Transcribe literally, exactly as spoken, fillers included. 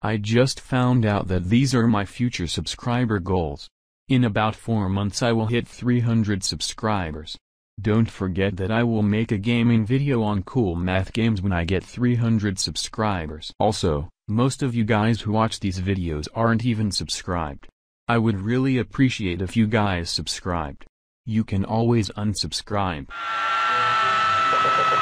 I just found out that these are my future subscriber goals. In about four months I will hit three hundred subscribers. Don't forget that I will make a gaming video on cool math games when I get three hundred subscribers. Also, most of you guys who watch these videos aren't even subscribed. I would really appreciate if you guys subscribed. You can always unsubscribe.